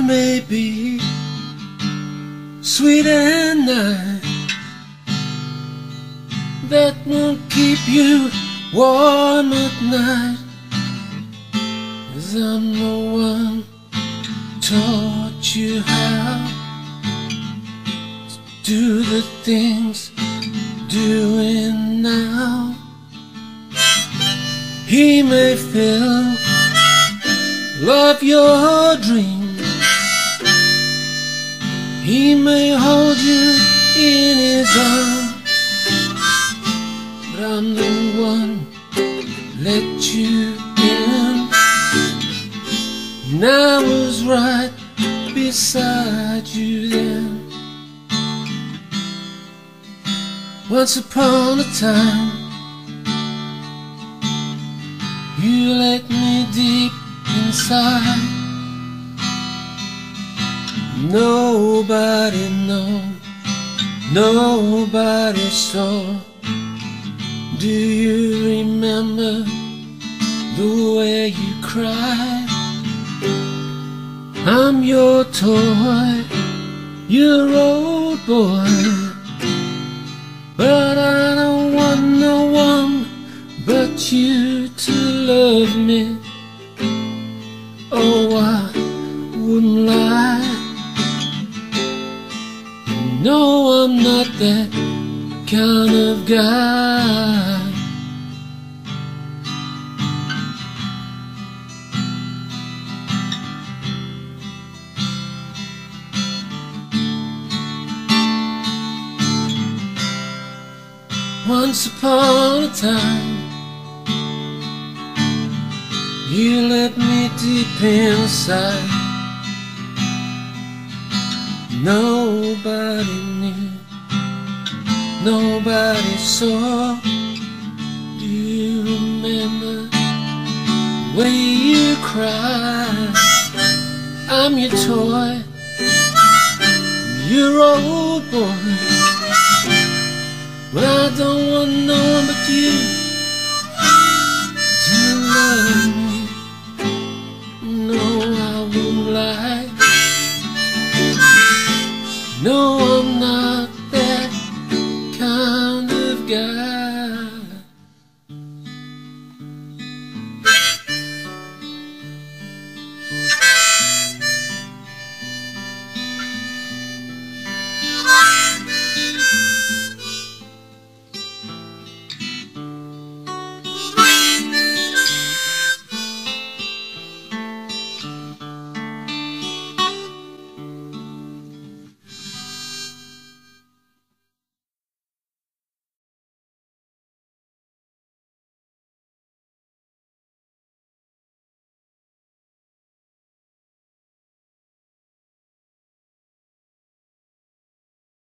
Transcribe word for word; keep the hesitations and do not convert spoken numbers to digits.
You may be sweet and nice, that won't keep you warm at night, 'cause I'm the one taught you how to do the things doing now. He may fill love your dreams, he may hold you in his arms, but I'm the one let you in, and I was right beside you then. Once upon a time, you let me deep inside. Nobody knows, nobody saw. Do you remember the way you cried? I'm your toy, your old boy, but I don't want no one but you to love me. Oh, I wouldn't lie. No, I'm not that kind of guy. Once upon a time, you let me deep inside. Nobody knew, nobody saw. Do you remember the way you cried? I'm your toy, your old boy, but I don't want no one but you